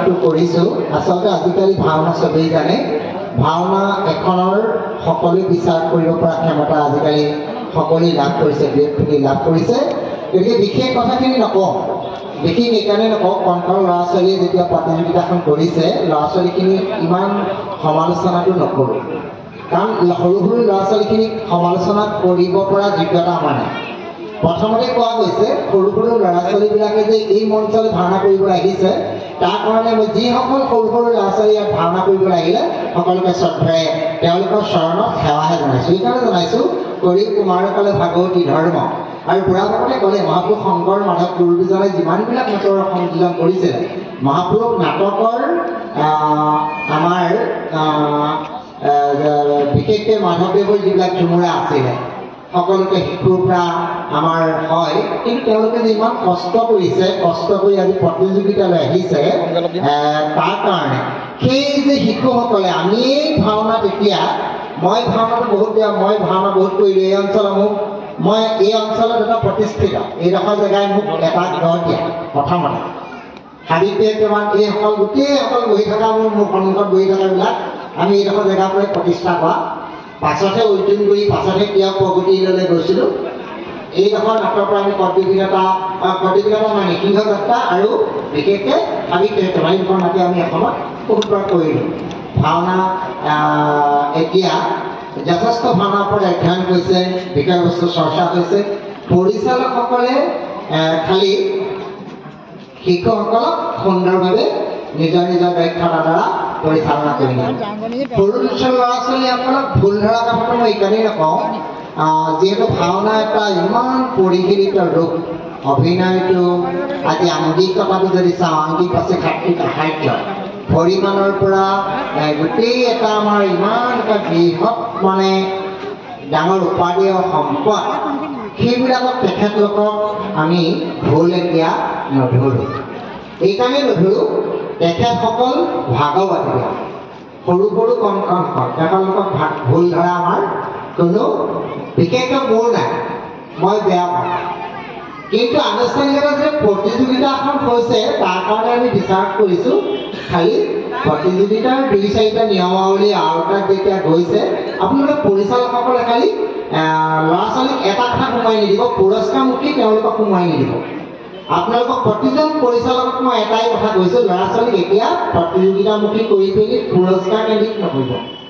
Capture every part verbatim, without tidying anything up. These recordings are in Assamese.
বিশ্বাসটো কৰিছোঁ আচলতে আজিকালি ভাওনা চবেই জানে ভাওনা এখনৰ সকলোৱে বিচাৰ কৰিব পৰা ক্ষমতা আজিকালি সকলোৱে লাভ কৰিছে ব্যক্তি লাভ কৰিছে গতিকে বিশেষ কথাখিনি নকওঁ বিশেষ এইকাৰণে নকওঁ কণ কণ ল'ৰা ছোৱালীয়ে যেতিয়া প্ৰতিযোগিতাখন কৰিছে ল'ৰা ছোৱালীখিনি ইমান সমালোচনাটো নকৰোঁ কাৰণ সৰু সৰু ল'ৰা ছোৱালীখিনিক সমালোচনা কৰিব পৰা যোগ্যতা আমাৰ নাই প্ৰথমতে কোৱা গৈছে সৰু সৰু ল'ৰা ছোৱালীবিলাকে যে এই মঞ্চলৈ ভাওনা কৰিবলৈ আহিছে তাৰ কাৰণে মই যিসকল সৰু সৰু ল'ৰা ছোৱালী ইয়াত ভাওনা কৰিবলৈ আহিলে সকলোকে শ্ৰদ্ধাৰে তেওঁলোকৰ চৰণত সেৱাহে জনাইছোঁ সেইকাৰণে জনাইছোঁ গৰীব কুমাৰকালে ভাগৱতী ধৰ্ম আৰু বুঢ়াসকলে ক'লে মহাপুৰুষ শংকৰ মাধৱ গুৰুজনে যিমানবিলাক নাটকৰ সংযোজন কৰিছিলে মহাপুৰুষ নাটকৰ আমাৰ বিশেষকৈ মাধৱদেৱৰ যিবিলাক ঝুমুৰা আছিলে সকলোকে শিশুৰ পৰা আমাৰ হয় কিন্তু তেওঁলোকে যে ইমান কষ্ট কৰিছে কষ্ট কৰি আজি প্ৰতিযোগিতালৈ আহিছে তাৰ কাৰণে সেই যে শিশুসকলে আমি এই ভাওনাত এতিয়া মই ভাওনাটো বহুত দিয়া মই ভাওনা বহুত কৰিলোঁ এই অঞ্চলত মোক মই এই অঞ্চলত এটা প্ৰতিষ্ঠিত এইডোখৰ জেগাই মোক এটা ঘৰ দিয়া প্ৰথমতে সাবিত্ৰীমান এইসকল গোটেইসকল বহি থকা মোৰ মোৰ সন্মুখত বহি থকাবিলাক আমি এইডোখৰ জেগাৰ পৰাই প্ৰতিষ্ঠা কৰা পাছতহে অৰ্জুন কৰি পাছতহে কিয় প্ৰগতিলৈ গৈছিলোঁ এইডোখৰ নাটৰ পৰা আমি প্ৰতিযোগিতা প্ৰতিযোগিতা মানে সিংহ যাত্ৰা আৰু বিশেষকৈ আমি তোমালোকৰ মাতি আমি অসমত বহুত বাৰ কৰিলোঁ ভাওনা এতিয়া যথেষ্ট ভাওনাৰ ওপৰত অধ্যয়ন কৰিছে বিষয় বস্তু চৰ্চা হৈছে পৰিচালকসকলে খালি শিশুসকলক সুন্দৰভাৱে নিজৰ নিজৰ দক্ষতাৰ দ্বাৰা পৰিচালনা কৰি সৰু ল'ৰা ছোৱালীসকলক ভুল ধৰা কথাটো মই এইকাৰণেই নকওঁ যিহেতু ভাওনা এটা ইমান পৰিশীলিত ৰূপ অভিনয়টো আজি আংগিকতাটো যদি চাওঁ আংগিক আছে সাত্বিক সাহিত্য পৰিমাণৰ পৰা গোটেই এটা আমাৰ ইমান এটা বৃহৎ মানে ডাঙৰ উপাদেয় সম্পদ সেইবিলাকক তেখেতলোকক আমি ভুল এতিয়া নধৰোঁ এইকাৰণে নধৰোঁ তেখেতসকল ভাগৱতী সৰু সৰু কণ কণ হওক তেখেতলোকক ভুল ধৰা আমাৰ কোনো বিশেষকৈ মোৰ নাই মই বেয়া পাওঁ কিন্তু আনুষ্ঠানিকতা যে প্ৰতিযোগিতা এখন হৈছে তাৰ কাৰণে আমি বিচাৰ কৰিছোঁ খালি প্ৰতিযোগিতাৰ দুই চাৰিটা নিয়মাৱলী আওতাত যেতিয়া গৈছে আপোনালোকে পৰিচালকসকলে খালি ল'ৰা ছোৱালীক এটা কথা সোমাই নিদিব পুৰস্কাৰমুখী তেওঁলোকক সোমাই নিদিব আপোনালোকক প্ৰতিজন পৰিচালকক মই এটাই কথা কৈছোঁ ল'ৰা ছোৱালীক এতিয়া প্ৰতিযোগিতামুখী কৰি পিনি পুৰস্কাৰ কেন্দ্ৰিক নকৰিব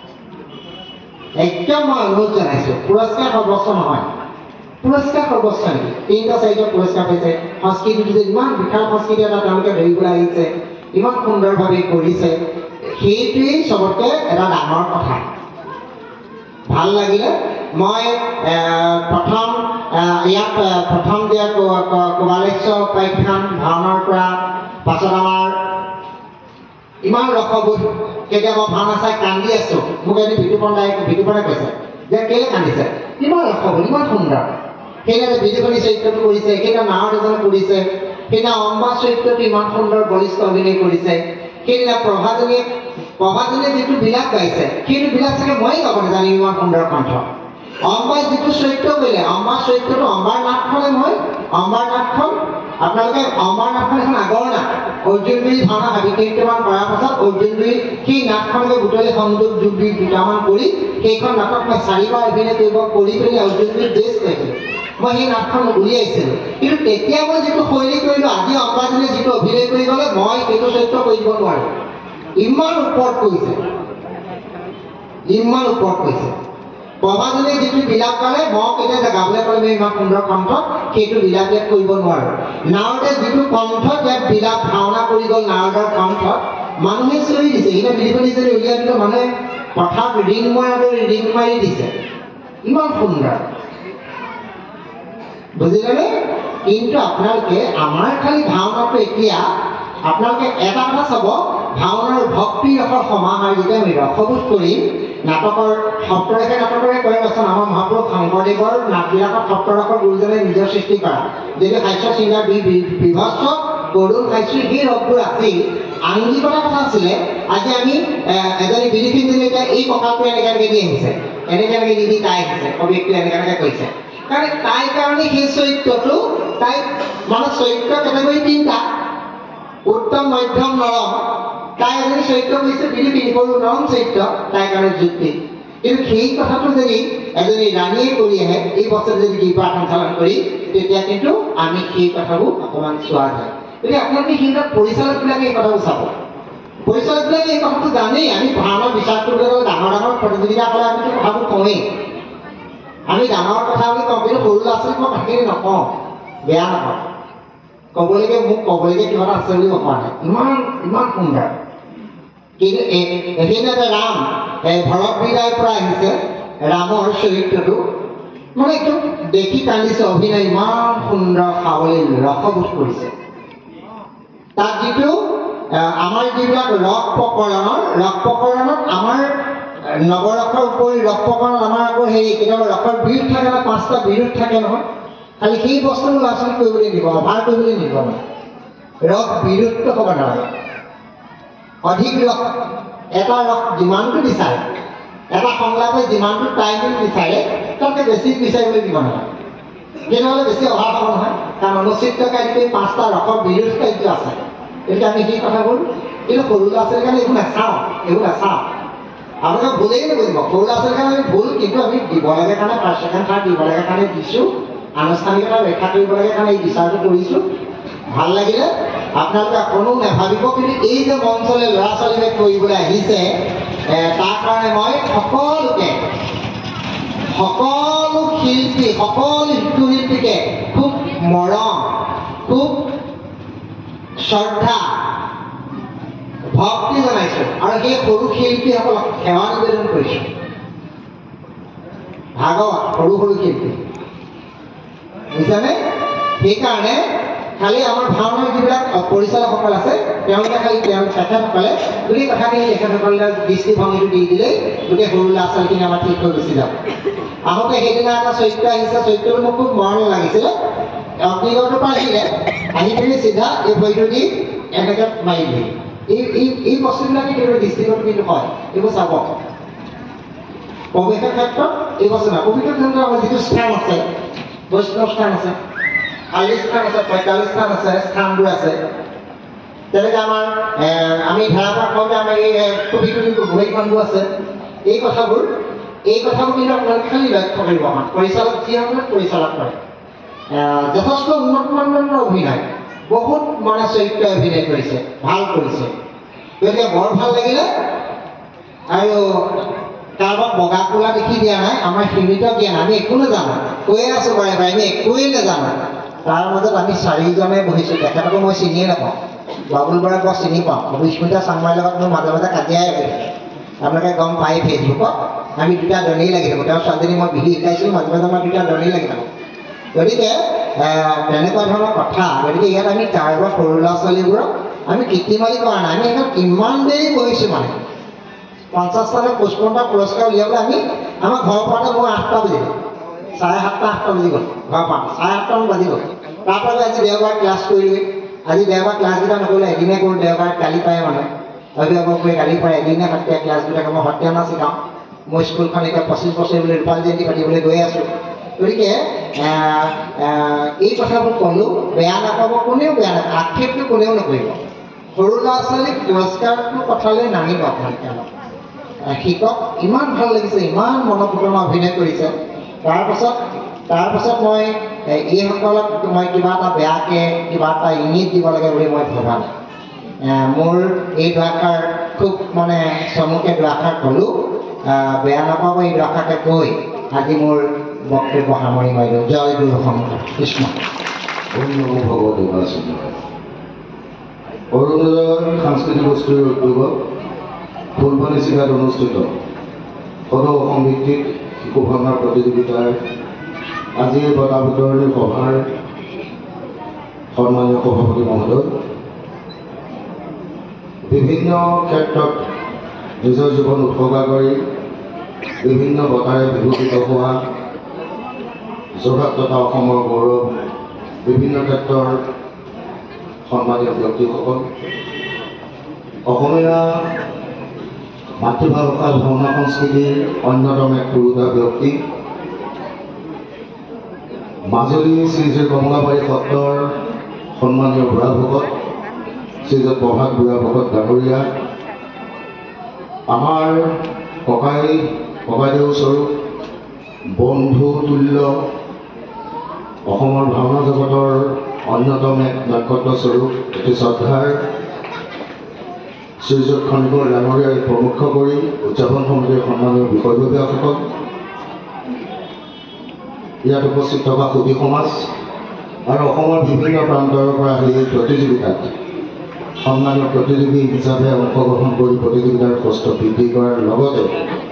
একদম মই অনুৰোধ জনাইছোঁ পুৰস্কাৰ সৰ্বস্ব নহয় পুৰস্কাৰ সৰ্বস্ব নেকি তিনিটা চাৰিটা পুৰস্কাৰ পাইছে সংস্কৃতিটো যে ইমান বিশাল সংস্কৃতি এটা তেওঁলোকে ধৰিবলৈ আহিছে ইমান সুন্দৰভাৱে কৰিছে সেইটোৱেই চবতকৈ এটা ডাঙৰ কথা ভাল লাগিলে মই প্ৰথম ইয়াত প্ৰথম দিয়া কুমাৰেশ্বৰ উপাখ্যান ভাওনাৰ পৰা পাছত আমাৰ ইমান ৰসবোধ কেতিয়াবা ভাওনা চাই কান্দি আছোঁ মোক এদিন বিতুপন দাই বিতুপনে কৈছে যে কেলৈ কান্দিছে ইমান ৰসবোধ ইমান সুন্দৰ সেইদিনা বিদুষণী চৰিত্ৰটো কৰিছে সেইদিনা নাৱৰ এজনে কৰিছে সেইদিনা অম্বা চৰিত্ৰটো ইমান সুন্দৰ বলিষ্ঠ অভিনয় কৰিছে সেইদিনা প্ৰভাজনীয়ে প্ৰভাজনীয়ে যিটো বিলাপ গাইছে সেইটো বিলাপ চাগে ময়ে গাব নাজানিম ইমান সুন্দৰ কণ্ঠ অম্বাই যিটো চৰিত্ৰ কৰিলে অম্বাৰ চৰিত্ৰটো অম্বাৰ নাটখনে মই অম্বাৰ নাটখন আপোনালোকে অম্বাৰ নাটখন এখন আগৰ নাট অৰ্জুনগুৰি ভাওনা সাবিত্ৰীমান কৰাৰ পাছত অৰ্জুনগুৰি সেই নাটখনকে বুটলি সংযোগ যোগ দি দুটামান কৰি সেইখন নাটক মই চাৰিবাৰ অভিনয় কৰিব কৰি পিনি অৰ্জুনগুৰিত বেষ্ট পাইছিলোঁ মই সেই নাটখন উলিয়াইছিলোঁ কিন্তু তেতিয়া মই যিটো শৈলী কৰিলোঁ আজি অম্বাজনীয়ে যিটো অভিনয় কৰি গ'লে মই সেইটো চৰিত্ৰ কৰি দিব নোৱাৰোঁ ইমান ওপৰত কৰিছে ইমান ওপৰত কৰিছে প্ৰভাজনীয়ে যিটো বিলাপ গালে মই কেতিয়া গাবলৈ পালে ইমান সুন্দৰ কণ্ঠ সেইটো বিলাপ ইয়াত কৰিব নোৱাৰোঁ নাৰদে যিটো কণ্ঠত ইয়াত বিলাপ ভাওনা কৰি গ'ল নাৰদৰ কণ্ঠত মানুহে চৰি দিছে এতিয়া বিলিপনি যদি উলিয়াই দিলে মানুহে পথাৰত ৰিং মৰাদৰে ৰিং মাৰি দিছে ইমান সুন্দৰ বুজিলেনে কিন্তু আপোনালোকে আমাৰ খালি ভাওনাটো এতিয়া আপোনালোকে এটা কথা চাব ভাওনাৰ ভক্তি ৰসৰ সমাহাৰ যেতিয়া আমি ৰসবোধ কৰিম নাটকৰ সপ্তৰসে নাটকৰে কৈ আছোঁ আমাৰ মহাপুৰুষ শংকৰদেৱৰ নাটবিলাকত সপ্তৰসৰ গুৰুজনে নিজৰ সৃষ্টি কৰা যদি হাস্য শৃংগাৰ বিভৎস কৰুণ হাস্য সেই ৰসবোৰ আছিল আংগিকতা কথা আছিলে আজি আমি এজনী বিদেশীজনী এতিয়া এই কঁকালটো এনেকৈ এনেকৈ দি আহিছে এনেকৈ এনেকৈ দি দি তাই আহিছে কবিটো এনেকৈ এনেকৈ কৈছে কাৰণ তাইৰ কাৰণে সেই চৰিত্ৰটো তাই মানে চৰিত্ৰ কেটেগৰী তিনিটা উত্তম মধ্যম নৰম তাই এজনী চৰিত্ৰ কৰিছে বিলিপি সৰু নৰম চৰিত্ৰ তাইৰ কাৰণে যুক্তি কিন্তু সেই কথাটো যদি এজনী ৰাণীয়ে কৰি আহে এই বছৰ যদি কৃপা সঞ্চালন কৰি তেতিয়া কিন্তু আমি সেই কথাবোৰ অকণমান চোৱা যায় গতিকে আপোনালোকে সিহঁতক পৰিচালকবিলাকে এই কথাবোৰ চাব পৰিচালকবিলাকে এই কথাটো জানেই আমি ভাওনা বিশ্বাস কৰিবলৈ গ'লে ডাঙৰ ডাঙৰ প্ৰতিযোগিতা হ'লে আমিতো কথাবোৰ কওঁৱেই আমি ডাঙৰ কথা বুলি কওঁ কিন্তু সৰু ল'ৰা ছোৱালীক মই কথাখিনি নকওঁ বেয়া নাপাওঁ ক'বলৈকে মোক ক'বলৈকে কিবা এটা আছে বুলি কোৱা নাই ইমান ইমান সুন্দৰ কিন্তু সেইদিনাতে ৰাম ভৰত বিদায়ৰ পৰা আহিছে ৰামৰ চৰিত্ৰটো মানে একদম দেখি কান্দিছে অভিনয় ইমান সুন্দৰ সাৱলীল ৰসবোধ কৰিছে তাত যিটো আমাৰ যিবিলাক ৰস প্ৰকৰণৰ ৰস প্ৰকৰণত আমাৰ নৱৰসৰ উপৰি ৰস প্ৰকৰণত আমাৰ আকৌ হেৰি কেতিয়াবা ৰসৰ বিৰোধ থাকে না পাঁচটা বিৰোধ থাকে নহয় খালি সেই বস্তু ল'ৰা ছোৱালী কৰিবলৈ দিব অভাৰ কৰিবলৈ নিদিব মানে ৰস বিৰোধটো হ'ব নালাগে অধিক ৰস এটা ৰস যিমানটো বিচাৰে এটা সংলাপে যিমানটো টাইম বিচাৰে তাতকৈ বেছি বিচাৰিবলৈ দিব নালাগে তেনেহ'লে বেছি অভাৱ হ'ব নহয় কাৰণ অনুচিত কাৰ্য পাঁচটা ৰসৰ বিৰোধ কাৰ্য আছে গতিকে আমি সেই কথাবোৰ কিন্তু সৰু ল'ৰা ছোৱালীৰ কাৰণে এইবোৰ নাচাওঁ এইবোৰ নাচাওঁ আপোনালোকে ভুলেই নুবুজিব সৰু ল'ৰা ছোৱালীৰ কাৰণে আমি ভুল কিন্তু আমি দিব লাগে কাৰণে ফাৰ্ষ্ট ছেকেণ্ড থাৰ্ড দিব লাগে কাৰণে দিছোঁ আনুষ্ঠানিকতা ৰক্ষা কৰিব লাগে কাৰণে এই বিচাৰটো কৰিছোঁ ভাল লাগিলে আপোনালোকে কোনো নাভাবিব কিন্তু এই যে মঞ্চলৈ ল'ৰা ছোৱালীয়ে কৰিবলৈ আহিছে তাৰ কাৰণে মই সকলোকে সকলো শিল্পী সকলো শিল্পীকে খুব মৰম খুব শ্ৰদ্ধা ভক্তি জনাইছোঁ আৰু সেই সৰু শিল্পীসকলক সেৱা নিবেদন কৰিছোঁ ভাগৱত সৰু সৰু শিল্পী বুজিছানে সেইকাৰণে খালি আমাৰ ভাওনাৰ যিবিলাক পৰিচালকসকল আছে তেওঁলোকে খালি তেওঁ তেখেতসকলে গোটেই কথাখিনি তেখেতসকলে দৃষ্টিভংগীটো দি দিলেই গোটেই সৰু ল'ৰা ছোৱালীখিনি আমাৰ ঠিক হৈ গুচি যাব আহোঁতে সেইদিনা এটা চৰিত্ৰ আহিছে চৰিত্ৰটো মোক খুব মৰম লাগিছিলে অগ্নিগড়টো পাৰিলে আহি পিনি চিধা এই ভৰিটো দি এনেকৈ মাৰি দিয়ে এই এই এই বস্তুবিলাকে কেতিয়াবা দৃষ্টিগত কিন্তু হয় এইবোৰ চাব প্ৰৱেশৰ ক্ষেত্ৰত এই বস্তু নাই পবিত্ৰ ক্ষেত্ৰত আমাৰ যিটো স্থান আছে বৈষ্ণৱ স্থান আছে আল্লিছ স্থান আছে পঁয়তাল্লিছ স্থান আছে স্থানবোৰ আছে তেনেকৈ আমাৰ আমি ধাৰাপাত কওঁতে আমাৰ এই কবি কবি ভৰিখনবোৰ আছে এই কথাবোৰ এই কথাবোৰ কিন্তু আপোনালোকে খালি লক্ষ্য কৰিব আমাৰ পৰিচালক যিসকলে পৰিচালক কৰে যথেষ্ট উন্নত মানদণ্ডৰ অভিনয় বহুত মানে চৰিত্ৰ অভিনয় কৰিছে ভাল কৰিছে গতিকে বৰ ভাল লাগিলে আৰু কাৰোবাক বগা কোলা দেখি দিয়া নাই আমাৰ সীমিত জ্ঞান আমি একো নাজানো কৈয়ে আছোঁ বাৰে বাৰে আমি একোৱেই নাজানো তাৰ মাজত আমি চাৰিজনে বহিছোঁ তেখেতকো মই চিনিয়ে নাপাওঁ বাবুল বৰাক মই চিনি পাওঁ অভিস্মিতা চাংমাইৰ লগত মোৰ মাজে মাজে কাজিয়াই লাগে আপোনালোকে গম পায় ফেচবুকত আমি দুটা দনেই লাগি থাকোঁ তেওঁৰ ছোৱালীজনী মই বিহু শিকাইছিলোঁ মাজে মাজে মই দুটা দনেই লাগি থাকোঁ গতিকে তেনেকুৱা ধৰণৰ কথা গতিকে ইয়াত আমি কাৰোবাৰ সৰু ল'ৰা ছোৱালীবোৰক আমি কৃত্ৰিমালি কৰা নাই আমি এখন কিমান দেৰি বহিছোঁ মানে পঞ্চাছটা পঁচপন্নটা পুৰস্কাৰ উলিয়াবলৈ আমি আমাৰ ঘৰৰ পৰা মই আঠটা বাজিলোঁ চাৰে সাতটা আঠটা বাজি গ'ল ঘৰৰ পৰা চাৰে সাতটামান বাজি গ'ল তাৰপৰা আজি দেওবাৰ ক্লাছ কৰিলোঁ আজি দেওবাৰ ক্লাছকেইটা নকৰিলে এদিনে কৰোঁ দেওবাৰ গালি পায় মানুহে অভিভাৱকে গালি পায় এদিনে সত্ৰীয়া ক্লাছবিলাকে মই সত্ৰীয়া নাচ শিকাওঁ মই স্কুলখন এতিয়া পঁচিছ বছৰ বুলি ৰূপালী জয়ন্তী পাতিবলৈ গৈ আছোঁ গতিকে এই কথাবোৰ ক'লোঁ বেয়া নাপাব কোনেও বেয়া নাপাব আক্ষেপটো কোনেও নকৰিব সৰু ল'ৰা ছোৱালীক পুৰস্কাৰটো কথালৈ নামিব আপোনালোকে অলপ শিকক ইমান ভাল লাগিছে ইমান মনোপুতনা অভিনয় কৰিছে তাৰপাছত তাৰপাছত মই এইসকলক মই কিবা এটা বেয়াকৈ কিবা এটা ইংগিত দিব লাগে বুলি মই ভবা নাই মোৰ এই দুআষাৰ খুব মানে চমুকে দুআষাৰ ক'লোঁ বেয়া নাপাব এই দুআষাৰকে কৈ আজি মোৰ বক্তব্য সামৰি মাৰিলোঁ জয় গুৰু শংকৰ কৃষ্ণ ভগৱতী অৰুণোদয় সাংস্কৃতিক গোষ্ঠীৰ উদ্যোগত ফুলপানী চিকাত অনুষ্ঠিত সদৌ অসম ভিত্তিক শিশু ভাওনাৰ প্ৰতিযোগিতাৰ আজিৰ বঁটা বিতৰণী সভাৰ সন্মানীয় সভাপতি মহোদয় বিভিন্ন ক্ষেত্ৰত নিজৰ জীৱন উৎসৰ্গা কৰি বিভিন্ন বঁটাৰে বিভূষিত হোৱা যোৰহাট তথা অসমৰ গৌৰৱ বিভিন্ন ক্ষেত্ৰৰ সন্মানীয় ব্যক্তিসকল অসমীয়া মাতৃভাষা ভাওনা সংস্কৃতিৰ অন্যতম এক পুৰুষা ব্যক্তি মাজুলী শ্ৰী শ্ৰী কমলাবাৰী সত্ৰৰ সন্মানীয় বুঢ়া ভকত শ্ৰীযুত প্ৰভাত বুঢ়াভকত ডাঙৰীয়া, আমাৰ ককাই ককাইদেউ স্বৰূপ বন্ধু তুল্য, অসমৰ ভাওনা জগতৰ অন্যতম এক নক্ষত্ৰ স্বৰূপ অতি শ্ৰদ্ধাৰ শ্ৰীযুত খনিকৰ ডাঙৰীয়াই প্ৰমুখ কৰি উদযাপন সমিতিৰ সন্মানীয় বিষয়ববীয়াসকল, ইয়াত উপস্থিত থকা সুধী সমাজ আৰু অসমৰ বিভিন্ন প্ৰান্তৰ পৰা আহি এই প্ৰতিযোগিতাত সন্মানীয় প্ৰতিযোগী হিচাপে অংশগ্ৰহণ কৰি প্ৰতিযোগিতাৰ কষ্ট বৃদ্ধি কৰাৰ লগতে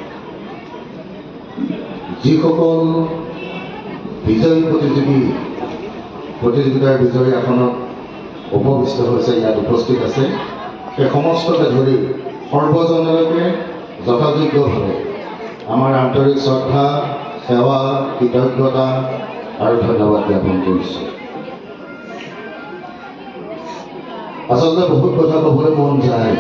যিসকল বিজয়ী প্ৰতিযোগী প্ৰতিযোগিতাৰ বিজয়ী আসনত উপবিষ্ট হৈছে, ইয়াত উপস্থিত আছে, সেই সমস্তকে ধৰি সৰ্বজনলৈকে যথাযোগ্যভাৱে আমাৰ আন্তৰিক শ্ৰদ্ধা, সেৱা, কৃতজ্ঞতা আৰু ধন্যবাদ জ্ঞাপন কৰিছোঁ। আচলতে বহুত কথা ক'বলৈ মন যায়,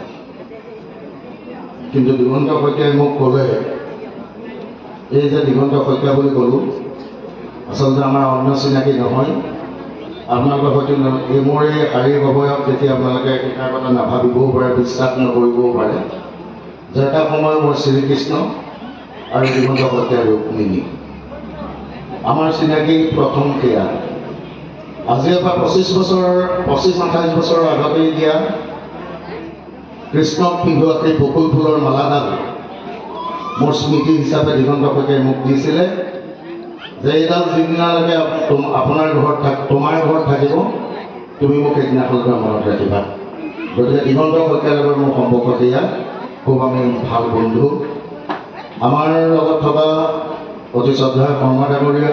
কিন্তু দিগন্ত শইকীয়াই মোক ক'লে, এই যে দিগন্ত শইকীয়া বুলি ক'লোঁ, আচলতে আমাৰ অন্য চিনাকি নহয়। আপোনালোকৰ হয়তো এই মোৰ এই শাৰীৰিক অৱয়ব যেতিয়া আপোনালোকে এটাৰ কথা নাভাবিবও পাৰে, বিশ্বাস নকৰিবও পাৰে যে এটা সময় মই শ্ৰীকৃষ্ণ আৰু দিগন্ত শইকীয়া ৰুক্মিণী। আমাৰ চিনাকি প্ৰথম সেয়া আজিৰ পৰা পঁচিছ বছৰ পঁচিছ আঠাইছ বছৰৰ আগতেই দিয়া কৃষ্ণক পিন্ধোৱা সেই বকুল ফুলৰ মালাডাল মোৰ স্মৃতি হিচাপে দিগন্ত শইকীয়াই মোক দিছিলে যে এইডাল যিদিনালৈকে আপোনাৰ ঘৰত থাক তোমাৰ ঘৰত থাকিব তুমি মোক সেইদিনাখনলৈকে মনত ৰাখিবা। গতিকে দিগন্ত শইকীয়াৰ লগত মোৰ সম্পৰ্ক সেয়া, খুব আমি ভাল বন্ধু। আমাৰ লগত থকা অতি শ্ৰদ্ধাৰ শৰ্মা ডাঙৰীয়া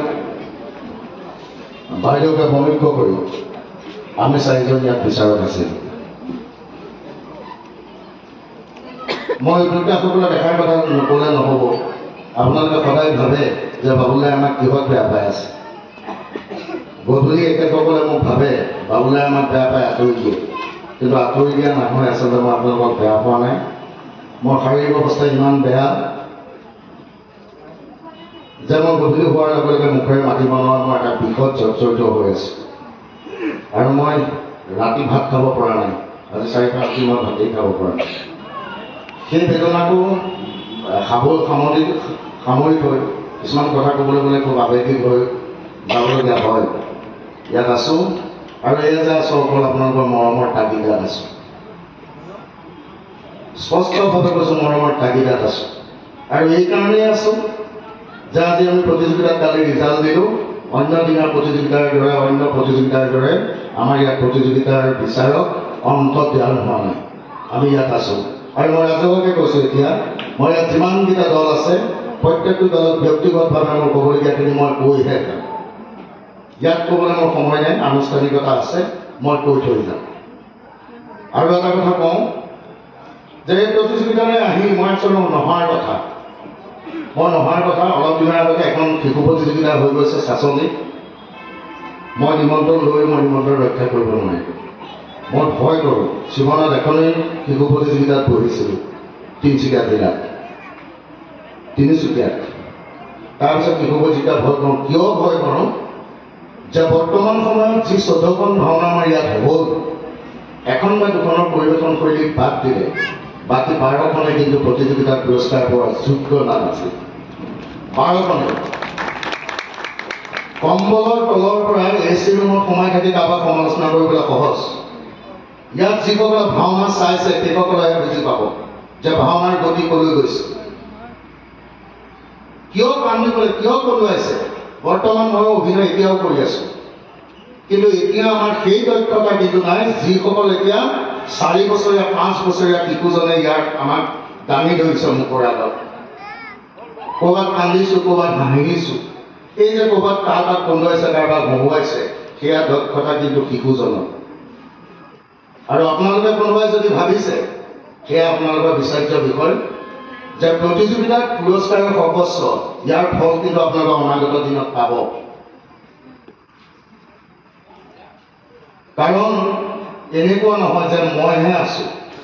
বাইদেউকে সমীক্ষ কৰি আমি চাৰিজন ইয়াত বিচাৰত আছিল। মই দুটাসকলে দেখাৰ কথা নক'লে নহ'ব। আপোনালোকে সদায় ভাবে যে বাবুলাই আমাক কিহত বেয়া পাই আছে। গধূলি এখেতসকলে মোক ভাবে বাবুলাই আমাক বেয়া পাই আঁতৰি দিয়ে, কিন্তু আঁতৰি দিয়া নহয়। আচলতে মই আপোনালোকক বেয়া পোৱা নাই। মোৰ শাৰীৰিক অৱস্থা ইমান বেয়া যে মই গধূলি হোৱাৰ লগে লগে মুখেৰে মাতিব নোৱাৰা মই এটা বিষত জৰ্জৰিত হৈ আছোঁ, আৰু মই ৰাতি ভাত খাব পৰা নাই। আজি চাৰিটা ৰাতি মই ভাতেই খাব পৰা নাই। সেই বেদনাটো সাবল সামৰি সামৰি থৈ কিছুমান কথা ক'বলৈ গ'লে খুব আৱেগিক হৈ যাবলগীয়া হয়। ইয়াত আছোঁ, আৰু এয়া যে আছোঁ অকল আপোনালোকৰ মৰমৰ তাগিদাত আছোঁ। স্পষ্টভাৱে কৈছোঁ, মৰমৰ তাগিদাত আছোঁ। আৰু এইকাৰণেই আছোঁ যে আজি আমি প্ৰতিযোগিতাত কালি ৰিজাল্ট দিলোঁ। অন্য দিনাৰ প্ৰতিযোগিতাৰ দৰে অন্য প্ৰতিযোগিতাৰ দৰে আমাৰ ইয়াত প্ৰতিযোগিতাৰ বিচাৰক অন্তত দিয়া হোৱা নাই। আমি ইয়াত আছোঁ, আৰু মই ৰাজহুৱাকৈ কৈছোঁ, এতিয়া মই ইয়াত যিমানকেইটা দল আছে প্ৰত্যেকটো দলত ব্যক্তিগতভাৱে মোৰ ক'বলগীয়াখিনি মই কৈহে যাম। ইয়াত ক'বলৈ মোৰ সময় নাই, আনুষ্ঠানিকতা আছে, মই কৈ থৈ যাম। আৰু এটা কথা কওঁ যে এই প্ৰতিযোগিতালৈ আহি মই আচলতে নহাৰ কথা মই নহাৰ কথা অলপ দিনৰ আগতে এখন শিশু প্ৰতিযোগিতা হৈ গৈছে চাচনিত। মই নিমন্ত্ৰণ লৈ মই নিমন্ত্ৰণ ৰক্ষা কৰিব নোৱাৰিলোঁ। মই ভয় কৰোঁ। জীৱনত এখনেই শিশু প্ৰতিযোগিতাত পঢ়িছিলোঁ তিনিচুকীয়া জিলাত, তিনিচুকীয়াত। তাৰপিছত শিশু প্ৰতিযোগিতা ভয় কৰোঁ। কিয় ভয় কৰোঁ যে বৰ্তমান সময়ত যি চৈধ্যখন ভাওনা আমাৰ ইয়াত হ'ল, এখন বা দুখনৰ পৰিৱেশন শৈলীক বাদ দিলে বাকী বাৰখনে কিন্তু প্ৰতিযোগিতাৰ পুৰস্কাৰ পোৱাৰ যোগ্য নাম আছিল। বাৰখনে কম্বলৰ তলৰ পৰা এ চি ৰুমত সোমাই থাকি কাৰোবাক সমালোচনা কৰিবলৈ সহজ। ইয়াত যিসকলে ভাওনা চাইছে সেইসকলেহে বুজি পাব যে ভাওনাৰ গতি কলৈ গৈছে, কিয় কান্দি কৰে, কিয় কলুৱাইছে। বৰ্তমান মই অভিনয় এতিয়াও কৰি আছোঁ, কিন্তু এতিয়া আমাৰ সেই দক্ষতা কিন্তু নাই যিসকল এতিয়া চাৰি বছৰীয়া পাঁচ বছৰীয়া শিশুজনে ইয়াত আমাক দাঙি ধৰিছে মুখৰ আগত। ক'ৰবাত কান্দিছোঁ, ক'ৰবাত হাঁহিছোঁ। এই যে ক'ৰবাত কাৰোবাক কন্দুৱাইছে, কাৰোবাক হহুৱাইছে, সেয়া দক্ষতা কিন্তু শিশুজনৰ। আৰু আপোনালোকে কোনোবাই যদি ভাবিছে, সেয়া আপোনালোকৰ বিচাৰ্য বিষয় যে প্ৰতিযোগিতাত পুৰস্কাৰৰ সৰ্বস্ব, ইয়াৰ ফল কিন্তু আপোনালোকে অনাগত দিনত পাব। কাৰণ এনেকুৱা নহয় যে মইহে আছোঁ।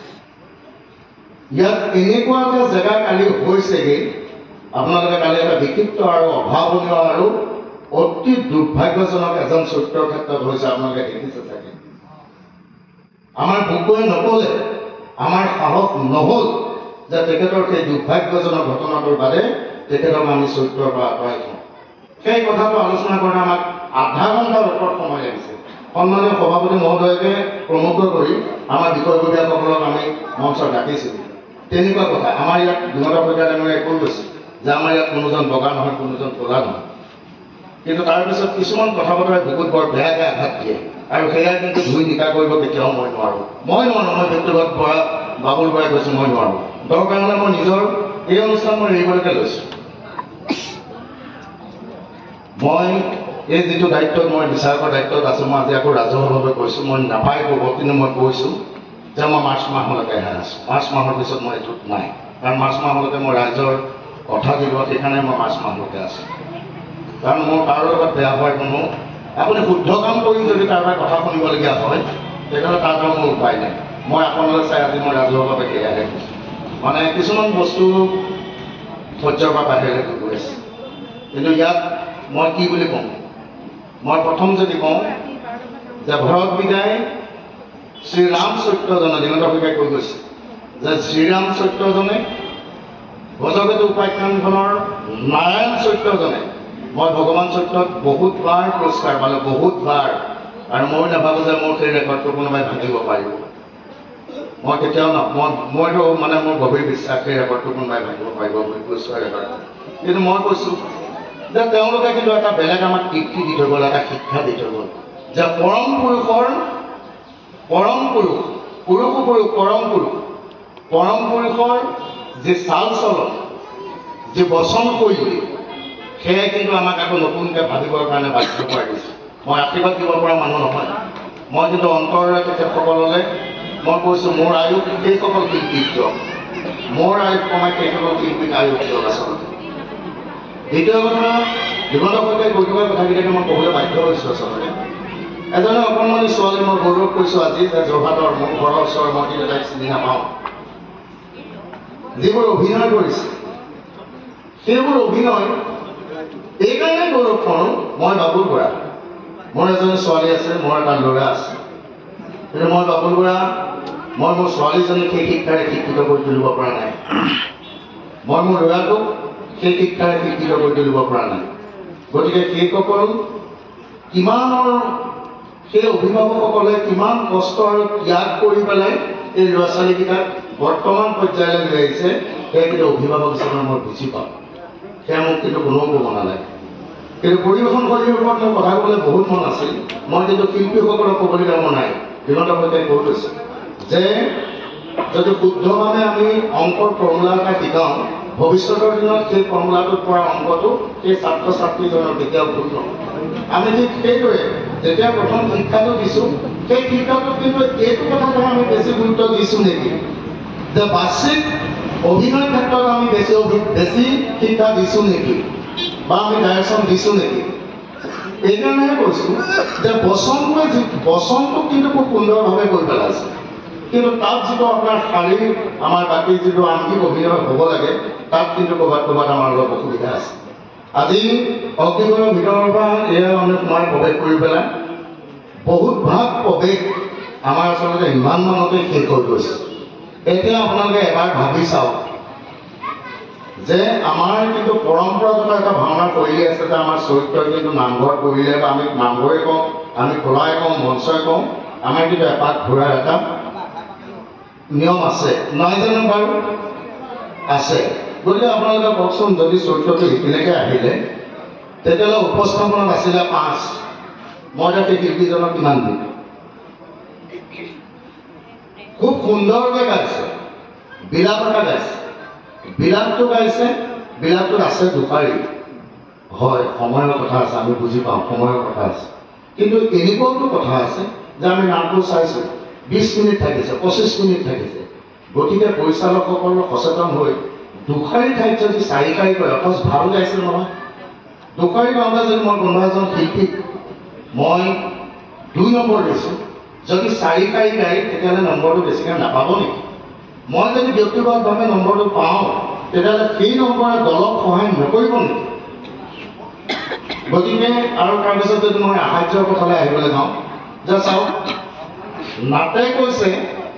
ইয়াত এনেকুৱা এটা জেগা কালি হৈছেগৈ, আপোনালোকে কালি এটা বিক্ষিপ্ত আৰু অভাৱনীয় আৰু অতি দুৰ্ভাগ্যজনক এজন চৰিত্ৰৰ ক্ষেত্ৰত হৈছে, আপোনালোকে দেখিছে চাগে। আমাৰ বুকুৱে নকলে আমাৰ সাহস নহল যে তেখেতৰ সেই দুৰ্ভাগ্যজনক ঘটনাটোৰ বাদে তেখেতক আমি চৰিত্ৰৰ পৰা আঁতৰাই থওঁ। সেই কথাটো আলোচনা কৰি আমাক আধা ঘণ্টাৰ ওপৰত সময় লাগিছে। সন্মানীয় সভাপতি মহোদয়কে প্ৰমুখ কৰি আমাৰ বিষয়ববীয়াসকলক আমি মঞ্চত ৰাখিছিলোঁ। তেনেকুৱা কথা আমাৰ ইয়াত বিনোদ শইকীয়া ডাঙৰীয়াই কৈ গৈছে যে আমাৰ ইয়াত কোনোজন বগা নহয়, কোনোজন ক'লা নহয়। কিন্তু তাৰপিছত কিছুমান কথা বতৰাই বুকুত বৰ বেয়াকৈ আঘাত দিয়ে আৰু সেয়াই কিন্তু ধুই নিকা কৰিব কেতিয়াও মই নোৱাৰোঁ। মই নোৱাৰোঁ মই ব্যক্তিগত বৰা বাবুল বৰাই কৈছোঁ মই নোৱাৰোঁ। দৰকাৰ হ'লে মই নিজৰ এই অনুষ্ঠান মই এইবাৰকে লৈছোঁ। মই এই যিটো দায়িত্বত মই বিচাৰকৰ দায়িত্বত আছোঁ, মই আজি আকৌ ৰাজহুৱাভাৱে কৈছোঁ, মই নাপাই ক'ব, কিন্তু মই কৈছোঁ যে মই মাৰ্চ মাহলৈকেহে আছোঁ। মাৰ্চ মাহৰ পিছত মই এইটোত নাই, কাৰণ মাৰ্চ মাহলৈকে মই ৰাইজৰ কথা দিব, সেইকাৰণে মই মাৰ্চ মাহলৈকে আছোঁ। কাৰণ মোৰ কাৰো লগত বেয়া হোৱাৰ কোনো, আপুনি শুদ্ধ কাম কৰি যদি কাৰোবাৰ কথা শুনিবলগীয়া হয় তেতিয়াহ'লে তাৰ পৰা মোৰ উপায় নাই। মই আপোনালোকে চাই আজি মই ৰাজহুৱাভাৱে সেয়াহে কৈছোঁ। মানে কিছুমান বস্তু সহ্যৰ পৰা বাহিৰলৈ গৈ আছে। কিন্তু ইয়াত মই কি বুলি কওঁ, মই প্ৰথম যদি কওঁ যে ভৰত বিদায় শ্ৰীৰাম চৰিত্ৰজনে, বিনোদ শইকীয়াই কৈ গৈছে যে শ্ৰীৰাম চৰিত্ৰজনে, ভজকেতু উপাখ্যানখনৰ নাৰায়ণ চৰিত্ৰজনে, মই ভগৱান চৰিত্ৰত বহুতবাৰ পুৰস্কাৰ পালোঁ, বহুতবাৰ। আৰু মই নাভাবোঁ যে মোৰ সেই ৰেকৰ্ডটো কোনোবাই ভাঙিব পাৰিব। মই কেতিয়াও ন মই মইতো মানে মোৰ গভীৰ বিশ্বাস সেই ৰেকৰ্ডটো কোনোবাই ভাঙিব পাৰিব বুলি কৈছোঁ ৰেকৰ্ড। কিন্তু মই কৈছোঁ যে তেওঁলোকে কিন্তু এটা বেলেগ আমাক কীৰ্তি দি থৈ গ'ল, এটা শিক্ষা দি থৈ গ'ল যে পৰম পুৰুষৰ পৰম পুৰুষ পুৰুষ পুৰুষ পৰম পুৰুষ পৰম পুৰুষৰ যি চাল চলন, যি বচন শৈলী, সেয়াই কিন্তু আমাক আকৌ নতুনকৈ ভাবিবৰ কাৰণে বাধ্য কৰাই দিছে। মই আশীৰ্বাদ দিব পৰা মানুহ নহয়, মই কিন্তু অন্তৰেৰে তেখেতসকললৈ মই কৈছোঁ মোৰ আয়ুস সেইসকল শিল্পীক দিয়ক, মোৰ আয়ুস কমাই সেইসকল শিল্পীক আয়ুস দিয়ক আচলতে। দ্বিতীয় কথা, বিনোদ শইকীয়াই কৈ থকা কথাকেইটাকে মই ক'বলৈ বাধ্য হৈছোঁ। আচলতে এজনে অকণমানি ছোৱালী, মই গৌৰৱ কৰিছোঁ আজি যে যোৰহাটৰ মোৰ ঘৰৰ ওচৰৰ, মই কিন্তু তাইক চিনি নাপাওঁ, যিবোৰ অভিনয় কৰিছে সেইবোৰ অভিনয় এইকাৰণে গৌৰৱ কৰোঁ। মই বাবুল বৰা, মোৰ এজনী ছোৱালী আছে, মোৰ এটা ল'ৰা আছে, কিন্তু মই বাবুল বৰা, মই মোৰ ছোৱালীজনীক সেই শিক্ষাৰে শিক্ষিত কৰি তুলিব পৰা নাই, মই মোৰ ল'ৰাটোক সেই শিক্ষাৰে শিক্ষিত কৰি তুলিব পৰা নাই। গতিকে সেইসকল কিমানৰ, সেই অভিভাৱকসকলে কিমান কষ্ট আৰু ত্যাগ কৰি পেলাই এই ল'ৰা ছোৱালীকেইটাক বৰ্তমান পৰ্যায়লৈ লৈ আহিছে, সেয়া কিন্তু অভিভাৱক হিচাপে মই বুজি পাওঁ, সেয়া মোক কিন্তু কোনেও ক'ব নালাগে। কিন্তু পৰিৱেশন শৈলীৰ ওপৰত মোৰ কথা ক'বলৈ বহুত মন আছিল, মই কিন্তু শিল্পীসকলক ক'বলগীয়া মোৰ নাই। বিনোদ শইকীয়াই কৈ গৈছে যে যদি শুদ্ধভাৱে আমি অংকৰ ফৰ্মুলা এটা শিকাওঁ, ভৱিষ্যতৰ দিনত সেই ফৰ্মুলাটোত পৰা অংকটো সেই ছাত্ৰ ছাত্ৰীজনৰ কেতিয়াও ভুল নহয়। আমি ঠিক সেইদৰে যেতিয়া প্ৰথম শিক্ষাটো দিছোঁ, সেই শিক্ষাটোত কিন্তু এইটো কথাটো আমি বেছি গুৰুত্ব দিছোঁ নেকি যে বাৰ্ষিক অভিনয় ক্ষেত্ৰত আমি বেছি বেছি শিক্ষা দিছোঁ নেকি, বা আমি ডাইৰেকশ্যন দিছোঁ নেকি। এইকাৰণেহে কৈছোঁ যে বচনটোৱে যি বচনটো কিন্তু খুব সুন্দৰভাৱে কৈ পেলাইছে, কিন্তু তাত যিটো আপোনাৰ শাৰীৰ আমাৰ বাকী যিটো আংশিক অভিনয় হ'ব লাগে, তাত কিন্তু ক'ৰবাত ক'ৰবাত আমাৰ অলপ অসুবিধা আছে। আজি অগ্নিগড়ৰ ভিতৰৰ পৰা এয়া আমি সোমাই প্ৰৱেশ কৰি পেলাই বহুত ভাগ প্ৰৱেশ আমাৰ আচলতে ইমান মানতে শেষ হৈ গৈছে। এতিয়া আপোনালোকে এবাৰ ভাবি চাওক যে আমাৰ কিন্তু পৰম্পৰাগত এটা ভাওনাৰ শৈলী আছে যে আমাৰ চৰিত্ৰই কিন্তু নামঘৰ কৰিলে, বা আমি নামঘৰে কওঁ, আমি খোলাই কওঁ, মঞ্চই কওঁ, আমাৰ কিন্তু এপাক ঘূৰাৰ এটা নিয়ম আছে, নহয় জানো বাৰু? আছে। গতিকে আপোনালোকে কওকচোন, যদি চৰিত্ৰটো ইপিনেকে আহিলে তেতিয়াহ'লে উপস্থাপনত আছিলে পাঁচ, মই এতিয়া সেই শিল্পীজনক কিমান দিম? খুব সুন্দৰকৈ গাইছে, বিলাপ এটা গাইছে, বিলাপটো গাইছে, বিলাপটোত আছে দুষাৰী, হয় সময়ৰ কথা আছে, আমি বুজি পাওঁ সময়ৰ কথা আছে, কিন্তু এনেকুৱাওতো কথা আছে যে আমি নামটো চাইছোঁ বিছ মিনিট থাকিছে, পঁচিছ মিনিট থাকিছে। গতিকে পৰিচালকসকল সচেতন হৈ দুষাৰী ঠাইত যদি চাৰি শাৰী কৰে, অথচ ভাল গাইছিল নহয়, দুষাৰী গাওঁতে যদি মই কোনোবা এজন শিল্পীক মই দুই নম্বৰ দিছোঁ, যদি চাৰি শাৰী গায় তেতিয়াহ'লে নম্বৰটো বেছিকৈ নাপাব নেকি? মই যদি ব্যক্তিগতভাৱে নম্বৰটো পাওঁ তেতিয়াহ'লে সেই নম্বৰে দলক সহায় নকৰিব নেকি? গতিকে আৰু তাৰপিছত যদি মই সাহায্যৰ কথালৈ আহিবলৈ যাওঁ যে চাওক, নাটে কৈছে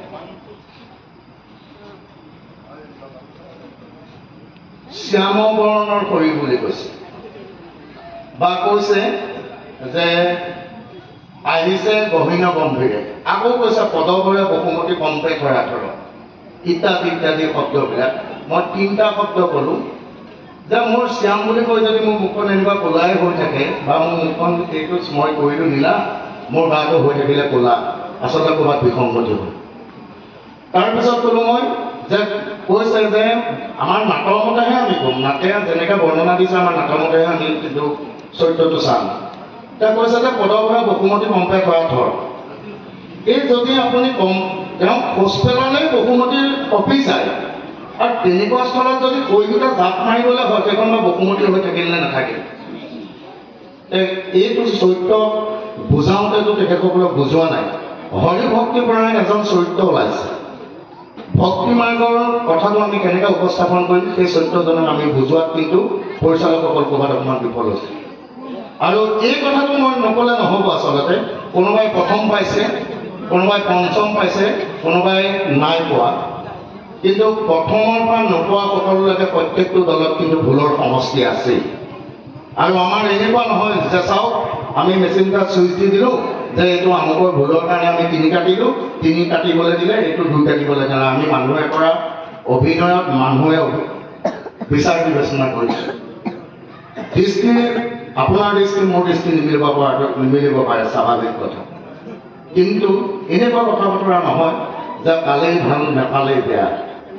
শ্যাম বৰণৰ শৰীৰ বুলি কৈছে বা কৈছে যে আহিছে গহীন গম্ভীৰে আকৌ কৈছে পদবৰে বসুমতী কম্পে কৰা ধৰ ইত্যাদি ইত্যাদি শব্দবিলাক মই তিনিটা শব্দ ক'লো যে মোৰ শ্যাম বুলি কৈ যদি মোৰ মুখখন এনেকুৱা ক'লাই হৈ থাকে বা মোৰ মুখখন এইটো মই কৰিলোঁ নীলা মোৰ গাটো হৈ থাকিলে ক'লা আচলতে ক'ৰবাত বিসংগতি হ'ল তাৰপিছত ক'লোঁ মই যে কৈছে যে আমাৰ নাটৰ মতেহে আমি ক'ম নাটে যেনেকৈ বৰ্ণনা দিছে আমাৰ নাটৰ মতেহে আমি কিন্তু চৰিত্ৰটো চাম তেওঁ কৈছে যে পদবৰে বসুমতী কম্পে কৰা ধৰ এই যদি আপুনি কম তেওঁ খোজ পেলালেই বসুমতীৰ কপি যায় আৰু তেনেকুৱা স্থলত যদি কৈকেইটা জাপ মাৰিবলৈ হয় সেইখন বা বসুমতী হৈ থাকিল নে নাথাকিল এইটো চৰিত্ৰ বুজাওঁতেতো তেখেতসকলক বুজোৱা নাই হৰিভক্তিৰ পৰাই এজন চৰিত্ৰ ওলাইছে ভক্তি মাৰ্গৰ কথাটো আমি কেনেকৈ উপস্থাপন কৰিম সেই চৰিত্ৰজনক আমি বুজোৱাত কিন্তু পৰিচালকসকল ক'ৰবাত অকণমান বিফল হৈছে আৰু এই কথাটো মই নক'লে নহ'ব আচলতে কোনোবাই প্ৰথম পাইছে কোনোবাই পঞ্চম পাইছে কোনোবাই নাই পোৱা কিন্তু প্ৰথমৰ পৰা নোপোৱা সকলোলৈকে প্ৰত্যেকটো দলত কিন্তু ভুলৰ সমষ্টি আছেই আৰু আমাৰ এনেকুৱা নহয় যে চাওক আমি মেচিন এটা চুইচ দি দিলোঁ যে এইটো আমুকৰ ভুলৰ কাৰণে আমি তিনি কাটিলোঁ তিনি কাটিবলৈ দিলে এইটো দুই কাটিবলৈ কাৰণে আমি মানুহে কৰা অভিনয়ত মানুহে বিচাৰ বিবেচনা কৰিছোঁ দৃষ্টি আপোনাৰ দৃষ্টি মোৰ দৃষ্টি নিমিলিব পৰা নিমিলিব পাৰে স্বাভাৱিক কথা কিন্তু এনেকুৱা কথা বতৰা নহয় যে কালেই ভাল নেপালেই বেয়া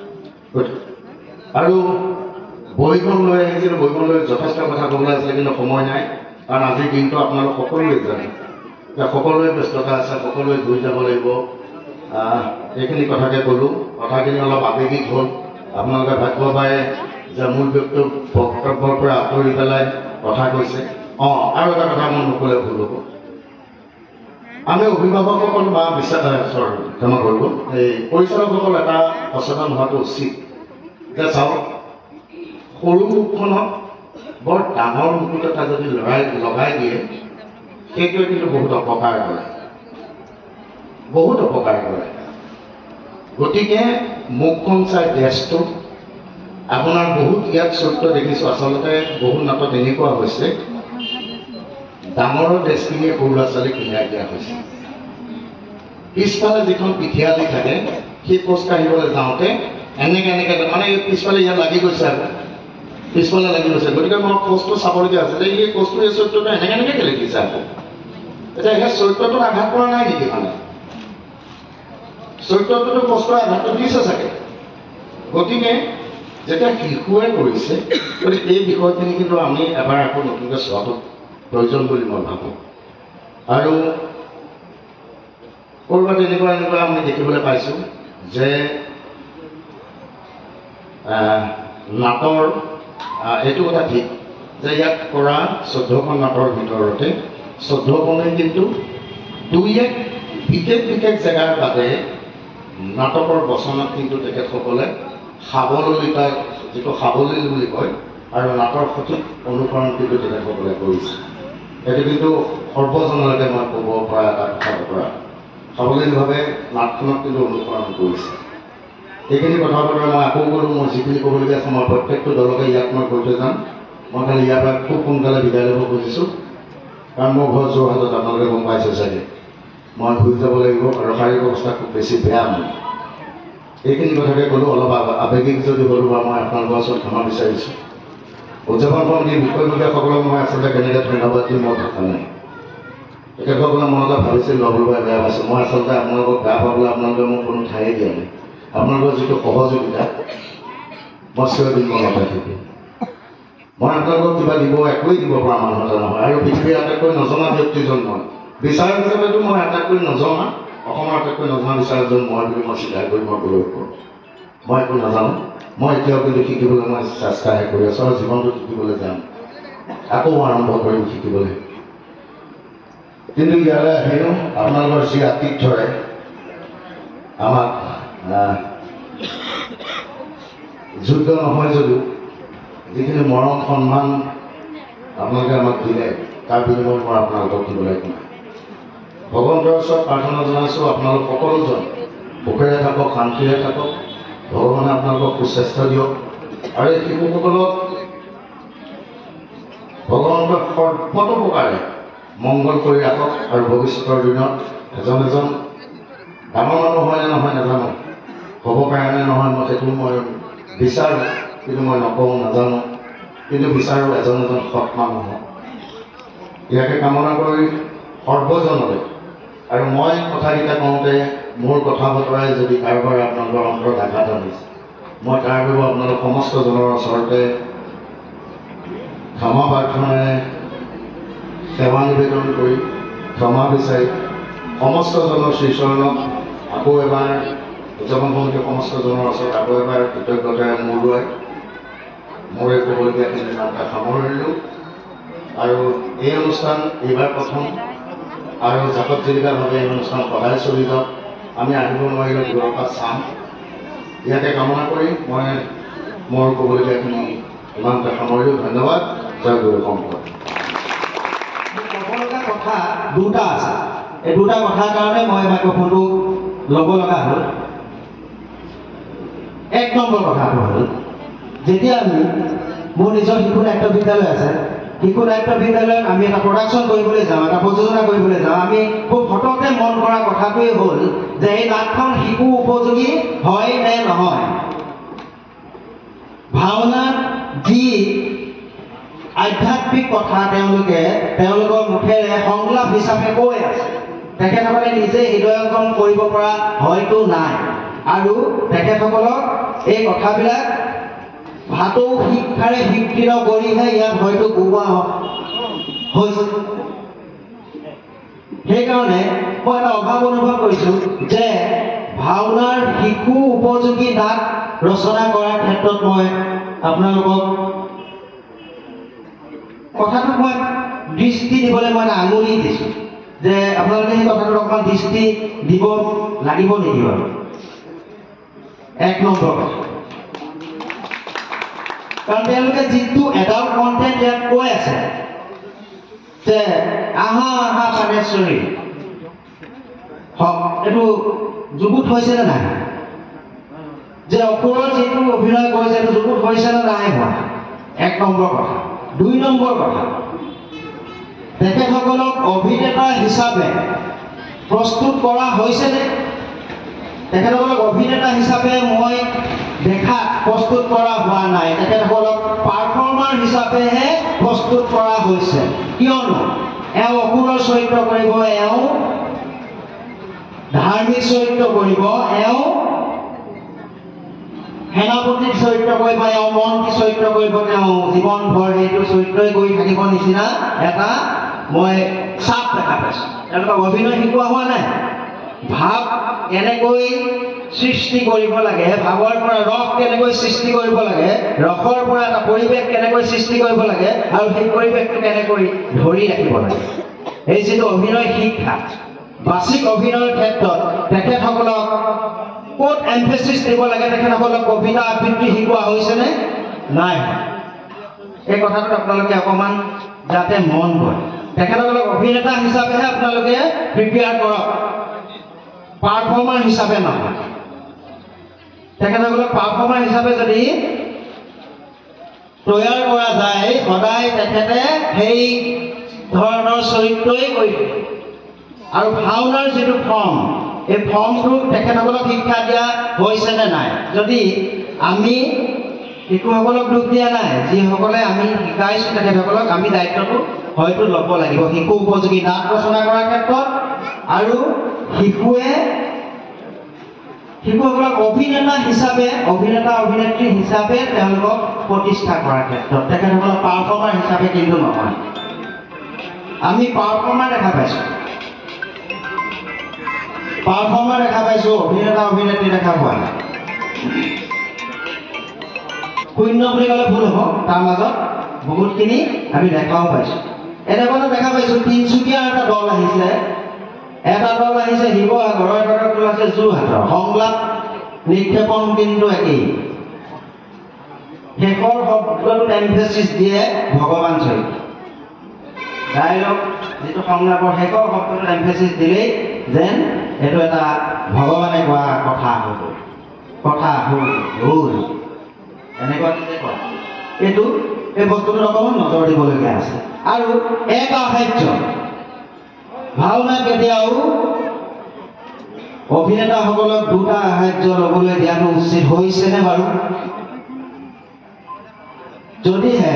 আৰু বহিখন লৈ আহিছিল বহিখন লৈ যথেষ্ট কথা ক'বলৈ আছিলে কিন্তু সময় নাই কাৰণ আজিৰ দিনটো আপোনালোক সকলোৱে জানে যে সকলোৱে ব্যস্ততা আছে সকলোৱে ঘূৰি যাব লাগিব এইখিনি কথাকে ক'লোঁ কথাখিনি অলপ আৱেগিক হ'ল আপোনালোকে ভাবিব পাৰে যে মূল ব্যক্তিৰ বক্তব্যৰ পৰা আঁতৰি পেলাই কথা কৈছে অঁ আৰু এটা কথা মই নক'লে ভুল হ'ব আমি অভিভাৱকসকল বা বিশ্বাস ক্ষমা কৰিব এই পৰিচালকসকল এটা সচেতন হোৱাটো উচিত যে চাওক সৰু মুখখনত বৰ ডাঙৰ মুকুট এটা যদি লগাই লগাই দিয়ে সেইটোৱে কিন্তু বহুত অপকাৰ কৰে বহুত অপকাৰ কৰে গতিকে মুখখন চাই ড্ৰেছটো আপোনাৰ বহুত ইয়াত চৰিত্ৰ দেখিছোঁ আচলতে বহুত নাটত এনেকুৱা হৈছে ডাঙৰৰ ড্ৰেছখিনিয়ে সৰু ল'ৰা ছোৱালীক পিন্ধাই দিয়া হৈছে পিছফালে যিখন পিঠিয়ালি থাকে সেই খোজ কাঢ়িবলৈ যাওঁতে এনেকৈ এনেকৈ মানে পিছফালে ইয়াত লাগি গৈছে আৰু পিছফালে লাগি গৈছে গতিকে মই খোজটো চাবলগীয়া আছে যে এই খোজটো এই চৰিত্ৰটো এনেকৈ এনেকৈ কেলৈ দিছে আকৌ এতিয়া সেই চৰিত্ৰটোত আঘাত কৰা নাই নেকি মানে চৰিত্ৰটোতো কষ্টৰ আঘাতটো দিছে চাগে গতিকে যেতিয়া শিশুৱে কৰিছে গতিকে এই বিষয়খিনি কিন্তু আমি এবাৰ আকৌ নতুনকৈ চোৱাটো প্ৰয়োজন বুলি মই ভাবোঁ আৰু ক'ৰবাত এনেকুৱা এনেকুৱা আমি দেখিবলৈ পাইছোঁ যে নাটৰ এইটো কথা ঠিক যে ইয়াত কৰা চৈধ্যখন নাটৰ ভিতৰতে চৈধ্যখনে কিন্তু দুই এক বিশেষ বিশেষ জেগাৰ বাদে নাটকৰ বচনত কিন্তু তেখেতসকলে সাৱললিতা যিটো সাৱলীল বুলি কয় আৰু নাটৰ সঠিক অনুসৰণ কিন্তু তেখেতসকলে কৰিছে এইটো কিন্তু সৰ্বজনলৈকে মই ক'ব পৰা এটা কথা বতৰা সাৱলীলভাৱে নাটখনক কিন্তু অনুসৰণ কৰিছে এইখিনি কথা বতৰা মই আকৌ ক'লোঁ মই যিখিনি ক'বলগীয়া আছে মই প্ৰত্যেকটো দলকে ইয়াত মই কৈ থৈ যাম মই খালি ইয়াৰ পৰা খুব সোনকালে বিদায় ল'ব খুজিছোঁ কাৰণ মোৰ ঘৰ যোৰহাটত আপোনালোকে গম পাইছে চাগে মই ঘূৰি যাব লাগিব আৰু শাৰীৰিক অৱস্থা খুব বেছি বেয়া মোৰ এইখিনি কথাকে ক'লোঁ অলপ আৱেগিক যদি হ'লোঁ বা মই আপোনালোকৰ ওচৰত ক্ষমা বিচাৰিছোঁ উদযাপন সমিতিৰ বিষয়ববীয়াসকলক মই আচলতে কেনেকৈ ধন্যবাদ দিম মই ভাষা নাই তেখেতসকলে মনতে ভাবিছিল ল'বলৈ বেয়া পাইছোঁ মই আচলতে আপোনালোকক বেয়া পাবলৈ আপোনালোকে মোক কোনো ঠায়ে দিয়া নাই আপোনালোকৰ যিটো সহযোগিতা মই চিৰ দিন মনত ৰাখিম মই আপোনালোকক কিবা দিব একোৱেই দিব পৰা মানুহ এটা নহয় আৰু পৃথিৱীৰ আটাইতকৈ নজনা ব্যক্তিজন মই বিচাৰ হিচাপেতো মই আটাইতকৈ নজনা অসমৰ আটাইতকৈ নজনা বিচাৰকজন মই বুলি মই স্বীকাৰ কৰি মই গৌৰৱ কৰোঁ মই একো নাজানো মই এতিয়াও কিন্তু শিকিবলৈ মই চেষ্টাহে কৰি আছোঁ আৰু জীৱনটো শিকিবলৈ যাম আকৌ আৰম্ভ কৰিম শিকিবলৈ কিন্তু ইয়ালৈ আহিও আপোনালোকৰ যি আতিথ্যৰে আমাক যোগ্য নহয় যদিও যিখিনি মৰম সন্মান আপোনালোকে আমাক দিলে তাৰ বিনিময়ত মই আপোনালোকক দিবলৈ একো নাই ভগৱন্তৰ ওচৰত প্ৰাৰ্থনা জনাইছোঁ আপোনালোক সকলোজন সুখেৰে থাকক, শান্তিৰে থাকক, ভগৱানে আপোনালোকক সুস্বাস্থ্য দিয়ক আৰু এই শিশুসকলক ভগৱন্তৰ সৰ্বতোপ্ৰকাৰে মংগল কৰি ৰাখক আৰু ভৱিষ্যতৰ দিনত এজন এজন ডাঙৰ মানুহ হয় নে নহয় নাজানো, হ'ব কাৰণে নহয় মই সেইটো মই বিচাৰোঁ, কিন্তু মই নকওঁ নাজানো, কিন্তু বিচাৰোঁ এজন এজন সৎ মানুহ হওক। ইয়াকে কামনা কৰি সৰ্বজনলৈ আৰু মই কথাকেইটা কওঁতে মোৰ কথা বতৰাই যদি কাৰোবাৰ আপোনালোকৰ অন্তৰত আঘাত আনিছে, মই তাৰ বাবে আপোনালোক সমস্তজনৰ ওচৰতে ক্ষমা প্ৰাৰ্থনাৰে সেৱা নিবেদন কৰি ক্ষমা বিচাৰি সমস্তজনৰ শ্ৰীচৰণত আকৌ এবাৰ উদযাপন সমিতিৰ সমস্তজনৰ ওচৰত আকৌ এবাৰ কৃতজ্ঞতাৰে মূৰ দুৱাই মোৰ এই ক'বলগীয়াখিনি নামটা সামৰিলোঁ। আৰু এই অনুষ্ঠান এইবাৰ প্ৰথম আৰু জাকত জিলিকাভাৱে এই অনুষ্ঠান সদায় চলি যাওক। আমি আহিব নোৱাৰিলে দূৰৰ পৰা চাম। ইয়াকে কামনা কৰি মই মোৰ ক'বলগীয়াখিনি ইমানটা সামৰিলোঁ। ধন্যবাদ। জয় গুৰু শংকৰ। ক'বলগা কথা দুটা আছে, এই দুটা কথাৰ কাৰণে মই মাইক্ৰফোনটো ল'ব লগা হ'ল। এক নম্বৰ কথাটো হ'ল, যেতিয়া আমি মোৰ নিজৰ শিশু নাট্য বিদ্যালয় আছে, শিশু নাট্য বিদ্যালয়ত আমি এটা প্ৰডাকশ্যন কৰিবলৈ যাওঁ, এটা প্ৰযোজনা কৰিবলৈ যাওঁ, আমি খুব সততে মন কৰা কথাটোৱেই হ'ল যে এই নাটখন শিশু উপযোগী হয় নে নহয়। ভাওনাত যি আধ্যাত্মিক কথা তেওঁলোকে তেওঁলোকৰ মুখেৰে সংলাপ হিচাপে কৈ আছে, তেখেতসকলে নিজে হৃদয়ংগম কৰিব পৰা হয়তো নাই, আৰু তেখেতসকলক এই কথাবিলাক ভাতৌ শিক্ষাৰে শিক্ষিত কৰিহে ইয়াত হয়তো গোৱা হৈছে। সেইকাৰণে মই এটা অভাৱ অনুভৱ কৰিছোঁ যে ভাওনাৰ শিশু উপযোগী নাট ৰচনা কৰাৰ ক্ষেত্ৰত মই আপোনালোকক কথাটোত মই দৃষ্টি দিবলৈ মই আঙুলি দিছোঁ যে আপোনালোকে সেই কথাটোত অকণমান দৃষ্টি দিব লাগিব নেকি বাৰু। এক নম্বৰ কথা, কাৰণ তেওঁলোকে যিটো এডাল্ট কণ্টেণ্ট ইয়াত কৈ আছে যে আহা আহা পানেশ্বৰী, এইটো যুগুত হৈছে নে নাই, যে অসুৰৰ যিটো অভিনয় কৰিছে এইটো যুগুত হৈছে নে নাই হোৱা, এক নম্বৰ কথা। দুই নম্বৰ কথা, তেখেতসকলক অভিনেতা হিচাপে প্ৰস্তুত কৰা হৈছেনে। তেখেতসকলক অভিনেতা হিচাপে মই দেখাত প্ৰস্তুত কৰা হোৱা নাই, তেখেতসকলক পাৰফৰ্মাৰ হিচাপেহে প্ৰস্তুত কৰা হৈছে। কিয়নো এওঁ অসুৰৰ চৰিত্ৰ কৰিব, এওঁ ধাৰ্মিক চৰিত্ৰ কৰিব, এওঁ সেনাপতিৰ চৰিত্ৰ কৰিব, এওঁ মন্ত্ৰী চৰিত্ৰ কৰিব, তেওঁ জীৱন ভৰ সেইটো চৰিত্ৰই কৰি থাকিব নিচিনা এটা মই চাপ দেখা পাইছোঁ। তেওঁলোকক অভিনয় শিকোৱা হোৱা নাই। ভাৱ কেনেকৈ সৃষ্টি কৰিব লাগে, ভাৱৰ পৰা ৰস কেনেকৈ সৃষ্টি কৰিব লাগে, ৰসৰ পৰা এটা পৰিৱেশ কেনেকৈ সৃষ্টি কৰিব লাগে, আৰু সেই পৰিৱেশটো কেনেকৈ ধৰি ৰাখিব লাগে, এই যিটো অভিনয় শিক্ষা বাচিক অভিনয়ৰ ক্ষেত্ৰত তেখেতসকলক ক'ত এমফেচিছ দিব লাগে, তেখেতসকলক কবিতা আবৃত্তি শিকোৱা হৈছেনে নাই। এই কথাটোত আপোনালোকে অকণমান যাতে মন কৰে। তেখেতসকলক অভিনেতা হিচাপেহে আপোনালোকে প্ৰিপেয়াৰ কৰক, পাৰফৰ্মাৰ হিচাপে নহয়। তেখেতসকলক পাৰফৰ্মাৰ হিচাপে যদি তৈয়াৰ কৰা যায়, সদায় তেখেতে সেই ধৰণৰ চৰিত্ৰই কৰি থাকে। আৰু ভাওনাৰ যিটো ফৰ্ম, এই ফৰ্মটো তেখেতসকলক শিক্ষা দিয়া হৈছেনে নাই। যদি আমি শিশুসকলক দুখ দিয়া নাই, যিসকলে আমি শিকাইছোঁ তেখেতসকলক আমি দায়িত্বটো হয়তো ল'ব লাগিব শিশু উপযোগী নাট ৰচনা কৰাৰ ক্ষেত্ৰত, আৰু শিশুৱে শিশুসকলক অভিনেতা হিচাপে অভিনেতা অভিনেত্ৰী হিচাপে তেওঁলোকক প্ৰতিষ্ঠা কৰাৰ ক্ষেত্ৰত, তেখেতসকলক পাৰফৰ্মাৰ হিচাপে কিন্তু নহয়। আমি পাৰফৰ্মাৰ দেখা পাইছোঁ, পাৰফৰ্মাৰ দেখা পাইছোঁ, অভিনেতা অভিনেত্ৰী দেখা পোৱা নাই। শূন্য বুলি ক'লে ভুল হ'ব, তাৰ মাজত বহুতখিনি আমি দেখাও পাইছোঁ। এনেকুৱা দেখা পাইছোঁ, তিনিচুকীয়াৰ এটা দল আহিছে, এটা দল আহিছে শিৱসাগৰৰ, এটা দল আছে যোৰহাটৰ। সংলাপ নিক্ষেপণ কিন্তু একেই, শেষৰ শব্দটোত এমফেচিছ দিয়ে ভগৱান চৰিত্ৰ। ডাইলগ যিটো সংলাপৰ শেষৰ শব্দটোত এমফেচিছ দিলেই যেন এইটো এটা ভগৱানে কোৱা কথা হ'ব কথা হ'ল হ'ল এনেকুৱা যে কয় এইটো এই বস্তুটোত অকণমান নজৰ দিবলগীয়া আছে আৰু এক আহাৰ্য ভাওনা কেতিয়াও অভিনেতাসকলক দুটা আহাৰ্য ল'বলৈ দিয়াটো উচিত হৈছেনে বাৰু যদিহে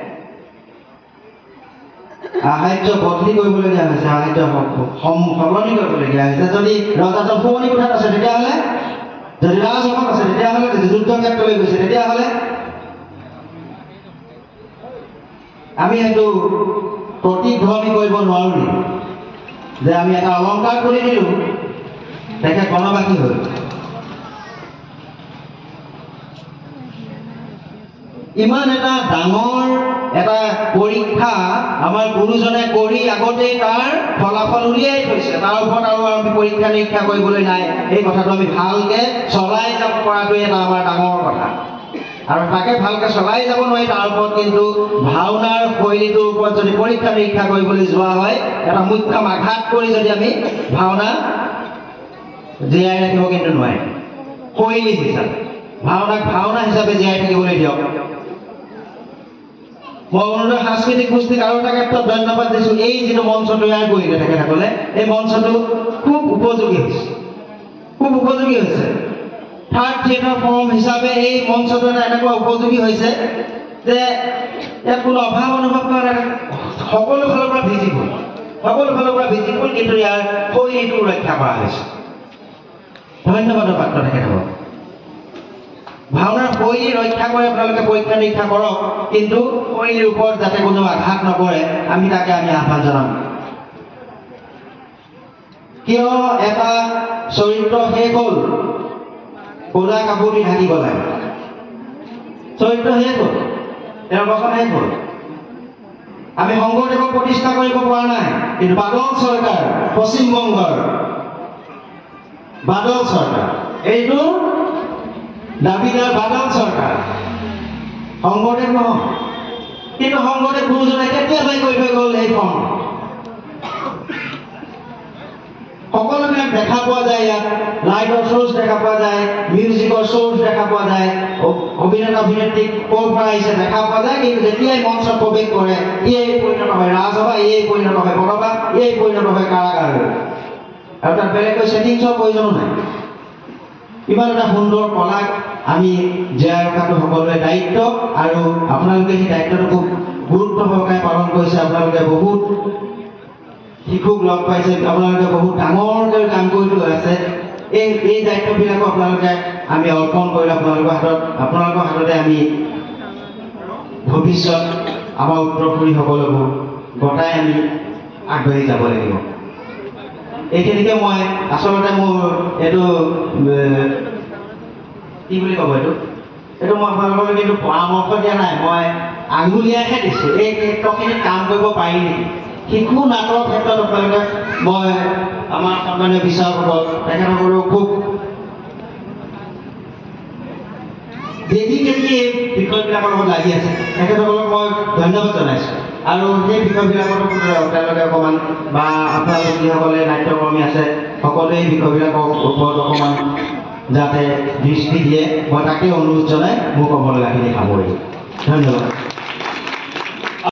আহাৰ্য বদলি কৰিবলগীয়া হৈছে আহাৰ্য সলনি কৰিবলগীয়া হৈছে যদি ৰজাজন শুৱনি কোঠাত আছে তেতিয়াহ'লে যদি ৰাজসভাত আছে তেতিয়াহ'লে যদি যুদ্ধ ক্ষেত্ৰলৈ গৈছে তেতিয়াহ'লে আমি সেইটো প্ৰতিধ্বনি কৰিব নোৱাৰোঁ যে আমি এটা অলংকাৰ কৰি দিলোঁ তেখেত বনবাসী হ'ল ইমান এটা ডাঙৰ এটা পৰীক্ষা আমাৰ গুৰুজনে কৰি আগতেই তাৰ ফলাফল উলিয়াই থৈছে তাৰ ওপৰত আৰু আমি পৰীক্ষা নিৰীক্ষা কৰিবলৈ নাই এই কথাটো আমি ভালকে চলাই যাব পৰাটোৱে এটা আমাৰ ডাঙৰ কথা আৰু তাকে ভালকে চলাই যাব নোৱাৰি তাৰ ওপৰত কিন্তু ভাওনাৰ শৈলীটোৰ ওপৰত যদি পৰীক্ষা নিৰীক্ষা কৰিবলৈ যোৱা হয় এটা মুখ্যম আঘাত কৰি যদি আমি ভাওনা জীয়াই ৰাখিব কিন্তু নোৱাৰি শৈলী হিচাপে ভাওনাক ভাওনা হিচাপে জীয়াই থাকিবলৈ দিয়ক মই অনুৰোধ সাংস্কৃতিক গোষ্ঠীক আৰু এটা ক্ষেত্ৰত ধন্যবাদ দিছোঁ এই যিটো মঞ্চ তৈয়াৰ কৰিলে তেখেতসকলে এই মঞ্চটো খুব উপযোগী হৈছে খুব উপযোগী হৈছে থাৰ্ড থিয়েটাৰ ফৰ্ম হিচাপে এই মঞ্চটো এটা এনেকুৱা উপযোগী হৈছে যে ইয়াত কোনো অভাৱ অনুভৱ কৰা নাই সকলো ফালৰ পৰা ভিজিবল সকলো ফালৰ পৰা ভিজিবল কিন্তু ইয়াৰ শৈলীটো ৰক্ষা কৰা হৈছে ধন্যবাদৰ পাত্ৰ তেখেতসকলক ভাওনাৰ শৈলী ৰক্ষা কৰি আপোনালোকে পৰীক্ষা নিৰীক্ষা কৰক কিন্তু শৈলীৰ ওপৰত যাতে কোনো আঘাত নপৰে আমি তাকে আমি আহ্বান জনাম কিয় এটা চৰিত্ৰ শেষ হ'ল ক'লা কাপোৰ দি ঢাকিব লাগে চৰিত্ৰ শেষ হ'ল তেওঁৰ বচন শেষ হ'ল আমি শংকৰদেৱক প্ৰতিষ্ঠা কৰিব পৰা নাই কিন্তু বাদল চৰকাৰ পশ্চিমবংগৰ বাদল চৰকাৰ এইটো দাবিদাৰ বাদল চৰকাৰ শংকৰদেৱ নহয় কিন্তু শংকৰদেৱ গুৰুজনে কেতিয়াবাই কৈ থৈ গ'ল এই ফৰ্ম সকলোবিলাক দেখা পোৱা যায় ইয়াত লাইটৰ চ'ৰ্চ দেখা পোৱা যায় মিউজিকৰ চ'ৰ্চ দেখা পোৱা যায় অভিনেতা অভিনেত্ৰীক ক'ৰ পৰা আহিছে দেখা পোৱা যায় কিন্তু যেতিয়াই মঞ্চত প্ৰৱেশ কৰে এই পৰিণত হয় ৰাজসভা এই পৰিণত হয় বনবাস এই পৰিণত হয় কাৰাগাৰ আৰু তাত বেলেগকৈ ছেটিংছৰ প্ৰয়োজনো নাই ইমান এটা সুন্দৰ কলাক আমি জীয়াই ৰখাটো সকলোৰে দায়িত্ব আৰু আপোনালোকে সেই দায়িত্বটো খুব গুৰুত্ব সহকাৰে পালন কৰিছে আপোনালোকে বহুত শিশুক লগ পাইছে আপোনালোকে বহুত ডাঙৰকৈ কাম কৰি লৈ আছে এই এই দায়িত্ববিলাকো আপোনালোকে আমি অৰ্পণ কৰিলোঁ আপোনালোকৰ হাতত আপোনালোকৰ হাততে আমি ভৱিষ্যত আমাৰ উত্তৰসূৰীসকলকো গতাই আমি আগবাঢ়ি যাব লাগিব এইখিনিকে মই আচলতে মোৰ এইটো কি বুলি ক'ব এইটো এইটো মই আপোনালোকৰ কিন্তু পৰামৰ্শ দিয়া নাই মই আঙুলিয়াইহে দিছোঁ এই ক্ষেত্ৰখিনিত কাম কৰিব পাৰি নেকি শিশু নাটৰ ক্ষেত্ৰত আপোনালোকে মই আমাৰ সন্মানীয় বিচাৰকসকল তেখেতসকলেও খুব ডেডিকেটলি এই বিষয়বিলাকৰ লগত লাগি আছে তেখেতসকলক মই ধন্যবাদ জনাইছোঁ আৰু সেই বিষয়বিলাকৰ তেওঁলোকে অকণমান বা আপোনালোক যিসকলে নাট্যকৰ্মী আছে সকলোৱে এই বিষয়বিলাকৰ ওপৰত অকণমান যাতে দৃষ্টি দিয়ে মই তাকে অনুৰোধ জনাই মোৰ ক'ব লগাখিনি সামৰিছোঁ ধন্যবাদ